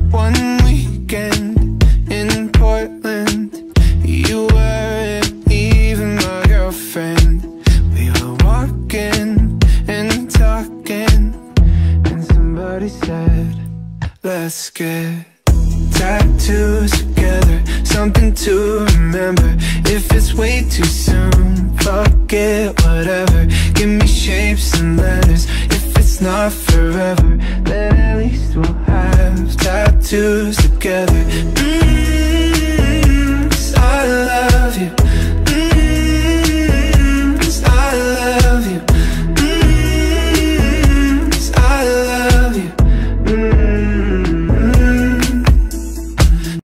one weekend in Portland. You weren't even my girlfriend. We were walking and talking, and somebody said, let's get tattoos together, something to remember. If it's way too soon, fuck it, whatever. Give me shapes and letters. If it's not forever, then at least we'll have tattoos together.